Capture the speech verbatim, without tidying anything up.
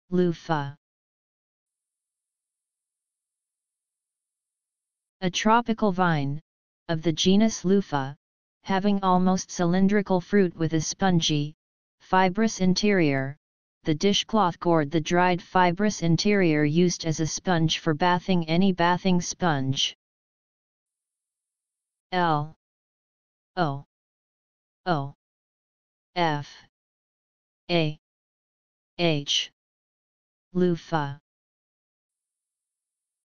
Loofah. A tropical vine, of the genus Loofah, having almost cylindrical fruit with a spongy, fibrous interior. The dishcloth gourd, the dried fibrous interior used as a sponge for bathing. Any bathing sponge. L O O F A H Loofah.